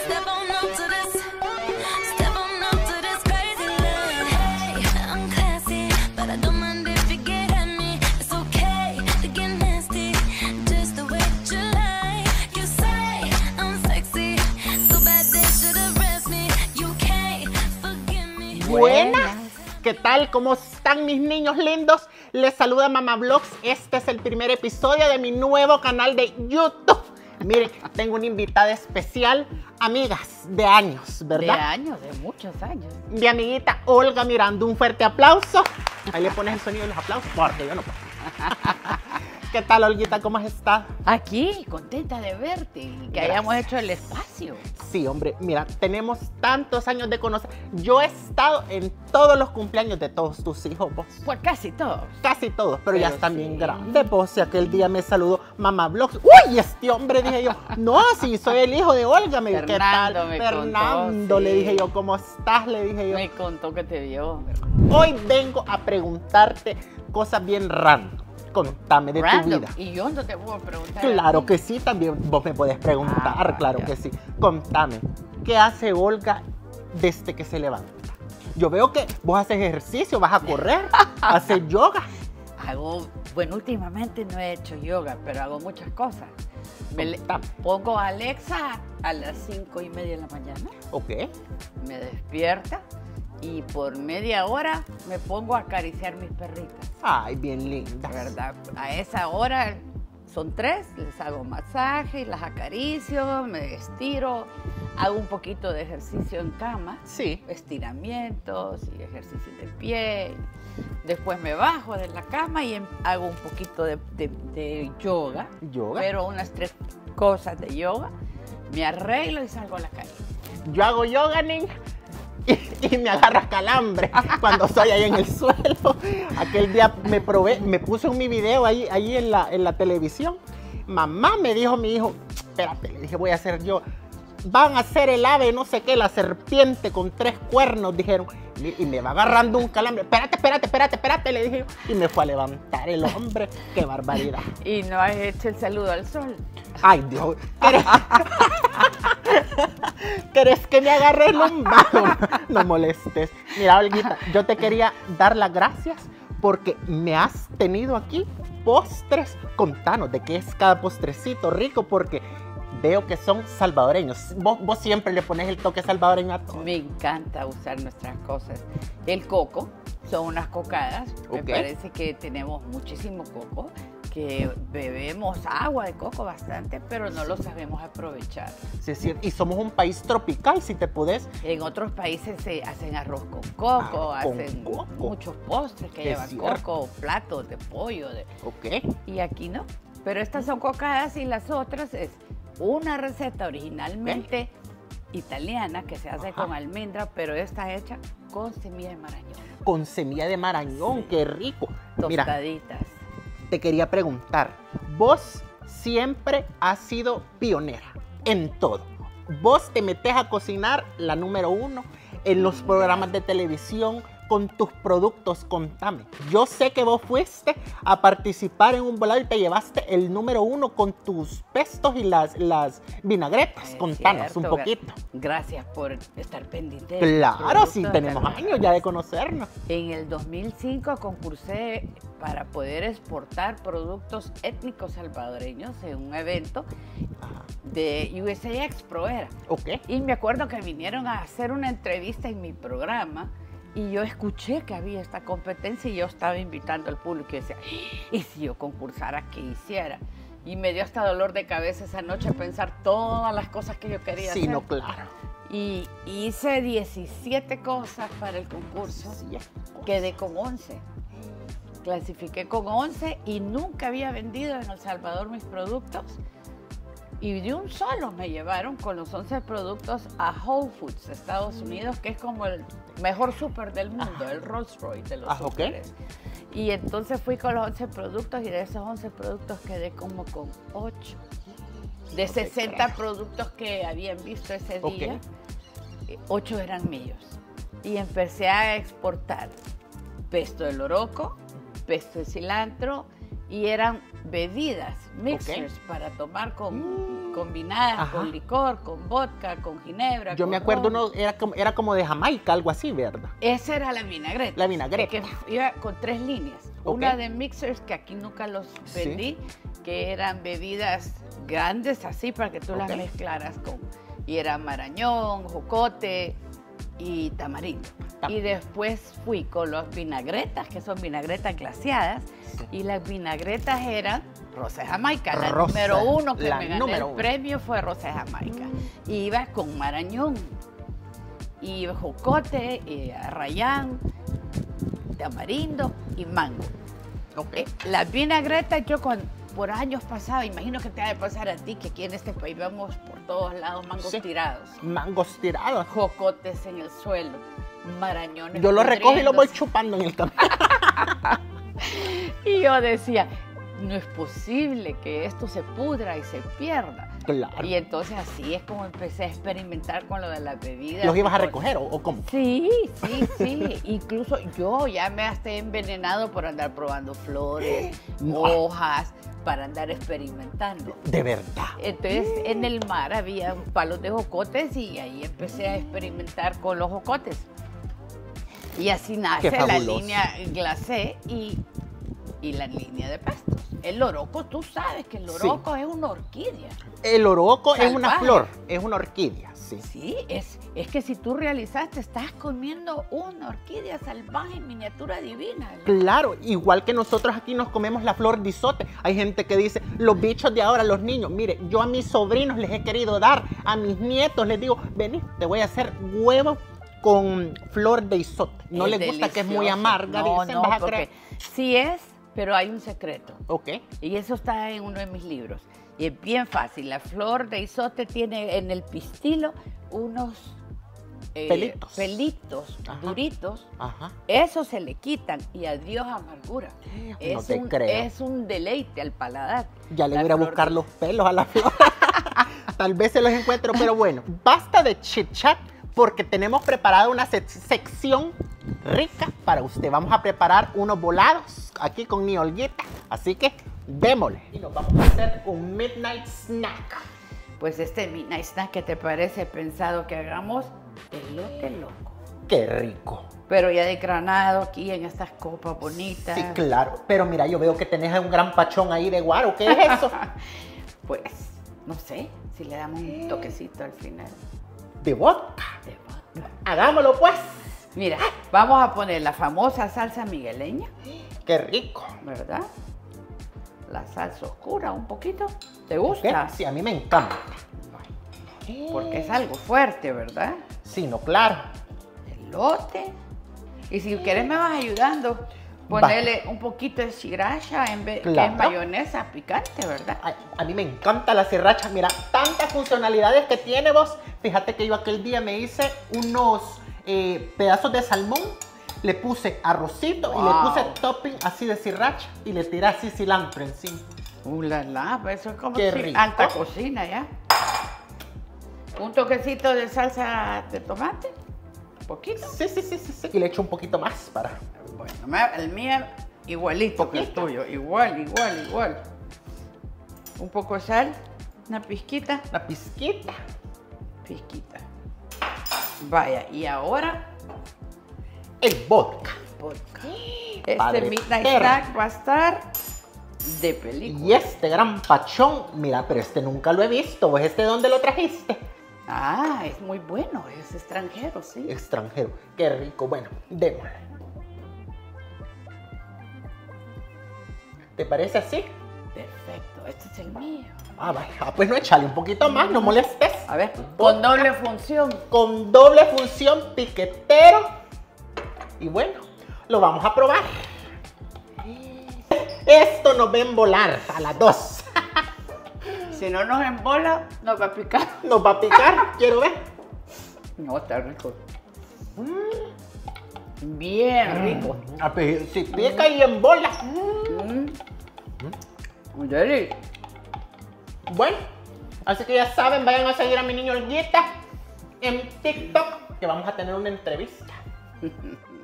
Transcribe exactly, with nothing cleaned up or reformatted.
Step on up to this, step on up to this crazy love. Hey, I'm classy, but I don't mind if you get at me. It's okay to get nasty, just the way that you like. You say I'm sexy, so bad they should arrest me. You can't forgive me. Buenas, ¿qué tal? ¿Cómo están mis niños lindos? Les saluda Mamá Vlogs. Este es el primer episodio de mi nuevo canal de YouTube. Miren, tengo una invitada especial, amigas de años, ¿verdad? De años, de muchos años. Mi amiguita Olga Miranda, un fuerte aplauso. Ahí le pones el sonido de los aplausos, porque yo no puedo. ¿Qué tal, Olguita? ¿Cómo has estado? Aquí, contenta de verte y que Gracias. hayamos hecho el espacio. Sí, hombre, mira, tenemos tantos años de conocer. Yo he estado en todos los cumpleaños de todos tus hijos, vos. Pues casi todos. Casi todos, pero, ya Pero están sí. bien grandes. Vos, si aquel día me saludó Mamá Vlogs. ¡Uy, este hombre! Dije yo. No, sí, soy el hijo de Olga. Me ¿qué Fernando tal? me Fernando, contó, le sí. dije yo, ¿cómo estás? Le dije yo. Me contó que te vio. Hoy vengo a preguntarte cosas bien random. Contame de Random. tu vida. Y yo no te puedo preguntar. Claro que sí, también vos me podés preguntar, Ah, claro ya. que sí. Contame, ¿qué hace Olga desde que se levanta? Yo veo que vos haces ejercicio, vas a correr, haces yoga. Hago, bueno, últimamente no he hecho yoga, pero hago muchas cosas. Me le- Contame. pongo a Alexa a las cinco y media de la mañana, Ok. me despierta y por media hora me pongo a acariciar mis perritas. Ay, bien linda. ¿Verdad? A esa hora son tres, les hago masaje, las acaricio, me estiro, hago un poquito de ejercicio en cama, Sí. estiramientos y ejercicios de pie. Después me bajo de la cama y em- hago un poquito de, de- de yoga, Yoga. pero unas tres cosas de yoga. Me arreglo y salgo a la calle. Yo hago yoga, niña, y, y me agarra calambre cuando estoy ahí en el suelo. Aquel día me probé, me puse en mi video ahí, ahí en, la, en la televisión. Mamá, me dijo mi hijo, espérate, le dije, voy a hacer yo. Van a hacer el ave, no sé qué, la serpiente con tres cuernos, dijeron. Y y me va agarrando un calambre. Espérate, espérate, espérate, espérate, le dije yo. Y me fue a levantar el hombre. ¡Qué barbaridad! Y no has hecho el saludo al sol. ¡Ay, Dios! ¿Querés, ¿Querés que me agarre el lumbago? No molestes. Mira, Olguita, yo te quería dar las gracias porque me has tenido aquí postres. Contanos de qué es cada postrecito rico, porque veo que son salvadoreños. Vos, vos siempre le pones el toque salvadoreño a todo. Me encanta usar nuestras cosas. El coco, son unas cocadas. Me Ok. parece que tenemos muchísimo coco, que bebemos agua de coco bastante, pero no lo sabemos aprovechar. Sí, sí, y somos un país tropical, si te podés. En otros países se hacen arroz con coco, Ah, con hacen coco. muchos postres que Es llevan cierto. coco, platos de pollo, de... Ok. y aquí no. Pero estas son cocadas y las otras es una receta originalmente italiana que se hace Ajá. con almendra, pero está hecha con semilla de marañón. Con semilla de marañón, qué rico. Mira, Tostaditas. te quería preguntar, vos siempre has sido pionera en todo. Vos te metes a cocinar la número uno en los programas de televisión con tus productos. Contame. Yo sé que vos fuiste a participar en un volado y te llevaste el número uno con tus pestos y las, las vinagretas. Es Contanos cierto, un gra- poquito. Gracias por estar pendiente. de mis Claro, sí, productos, tenemos ¿verdad? años ya de conocernos. En el dos mil cinco concursé para poder exportar productos étnicos salvadoreños en un evento Ajá. de U S A Expro era. Ok. Y me acuerdo que vinieron a hacer una entrevista en mi programa y yo escuché que había esta competencia y yo estaba invitando al público y decía, ¿y si yo concursara, qué hiciera? Y me dio hasta dolor de cabeza esa noche pensar todas las cosas que yo quería Sí, hacer. no, claro. Y hice diecisiete cosas para el concurso, Sí, quedé con once. Clasifiqué con once y nunca había vendido en El Salvador mis productos. Y de un solo me llevaron con los once productos a Whole Foods, Estados Unidos, que es como el mejor súper del mundo, el Rolls Royce de los Ah, ok. súperes. Y entonces fui con los once productos y de esos once productos quedé como con ocho. De No te sesenta creo. productos que habían visto ese Ok. día, eh, ocho eran míos. Y empecé a exportar pesto de loroco, pesto de cilantro, y eran bebidas, mixers, para tomar con, Mm. combinadas Ajá. con licor, con vodka, con ginebra. Yo con me acuerdo, ron. uno era como, era como de Jamaica, algo así, ¿verdad? Esa era la vinagreta. La vinagreta. Que iba con tres líneas. Ok. Una de mixers, que aquí nunca los Sí. vendí, que eran bebidas grandes así para que tú las Ok. mezclaras con... Y era marañón, jocote y tamarindo. Tam- Y después fui con las vinagretas, que son vinagretas glaseadas, Sí. y las vinagretas eran Rosa de Jamaica. La Rosa, número uno que la me gané número el uno. premio fue Rosa de Jamaica. Y iba con marañón, y jocote, y arrayán, tamarindo y mango. Ok. Eh, Las vinagretas, yo con, por años pasaba, imagino que te ha de pasar a ti, que aquí en este país vemos por todos lados mangos Sí. tirados, Mangos tirados. jocotes en el suelo, marañones. Yo los recojo y los voy pudriéndose. chupando en el camino. Y yo decía, no es posible que esto se pudra y se pierda. Claro. Y entonces así es como empecé a experimentar con lo de las bebidas. ¿Los ibas a Con- recoger o, o cómo? Sí, sí, sí. Incluso yo ya me hasta envenenado por andar probando flores, No. hojas, para andar experimentando. De verdad. Entonces en el mar había palos de jocotes y ahí empecé a experimentar con los jocotes. Y así nace Qué la fabuloso. línea glacé y, y la línea de pastos. El loroco, tú sabes que el Sí. loroco es una orquídea. El oroco es una Salvaje. flor, es una orquídea, sí. Sí, es, es que si tú realizaste, estás comiendo una orquídea salvaje en miniatura divina. Claro, igual que nosotros aquí nos comemos la flor de isote. Hay gente que dice, los bichos de ahora, los niños, mire, yo a mis sobrinos les he querido dar, a mis nietos les digo, vení, te voy a hacer huevo con flor de isote. No Es les gusta que es muy delicioso. amarga, No, dicen, no, vas a porque creer. sí es, pero hay un secreto. Ok, Y eso está en uno de mis libros. Y es bien fácil. La flor de isote tiene en el pistilo unos eh, Pelitos. pelitos Ajá. duritos. ajá. Eso se le quitan y adiós amargura. No Es, te un, creo. es un deleite al paladar. Ya le La voy a ir a flor buscar de- los pelos a la flor. Tal vez se los encuentro, pero bueno, basta de chit chat porque tenemos preparada una sec- sección rica para usted. Vamos a preparar unos volados aquí con mi Olguita, así que démosle. Y nos vamos a hacer un midnight snack. Pues este midnight snack, ¿qué te parece? He pensado que hagamos elote loco. ¡Qué rico! Pero ya de granado aquí en estas copas bonitas. Sí, claro. Pero mira, yo veo que tenés un gran pachón ahí de guaro. ¿Qué es eso? Pues, no sé, si le damos un toquecito al final. De vodka. de vodka. Hagámoslo pues. Mira, vamos a poner la famosa salsa migueleña, ¡Qué rico! ¿verdad? La salsa oscura un poquito. ¿Te ¿Qué? gusta? Sí, a mí me encanta. Porque es algo fuerte, ¿verdad? Sí, no, claro. Elote. Y si quieres me vas ayudando. Va. Ponerle un poquito de sriracha en vez que Claro. es mayonesa picante, ¿verdad? Ay, a mí me encanta la sriracha. Mira, tantas funcionalidades que tiene vos. Fíjate que yo aquel día me hice unos eh, pedazos de salmón. Le puse arrocito y le Wow. puse topping así de sriracha y le tiré así cilantro encima. Uh, la, la, pues eso es como Qué si- rico. alta cocina ya. Un toquecito de salsa de tomate, poquito. Sí, sí, sí, sí, sí. Y le echo un poquito más para... Bueno, me- el mío igualito que el Poquito. tuyo, igual, igual, igual. Un poco de sal, una pizquita, Una pizquita. pizquita. Vaya, y ahora El vodka. vodka. Este Padre midnight perro. snack va a estar de película. Y este gran pachón, mira, pero este nunca lo he visto. ¿Vos este dónde lo trajiste? Ah, es muy bueno, es extranjero, sí. Extranjero. Qué rico. Bueno, démosle. ¿Te parece así? Perfecto, este es el mío. Ah, vaya. Ah, pues no, échale un poquito más, no molestes. A ver, con doble función. Con doble función, piquetero. Y bueno, lo vamos a probar. Esto nos va a embolar a las dos. Si no nos embola, nos va a picar. Nos va a picar, quiero ver. No, está rico. Bien rico. Ah, pues, si pica y embola. Mm. Deli. Bueno, así que ya saben, vayan a seguir a mi niño Olguita en TikTok, que vamos a tener una entrevista.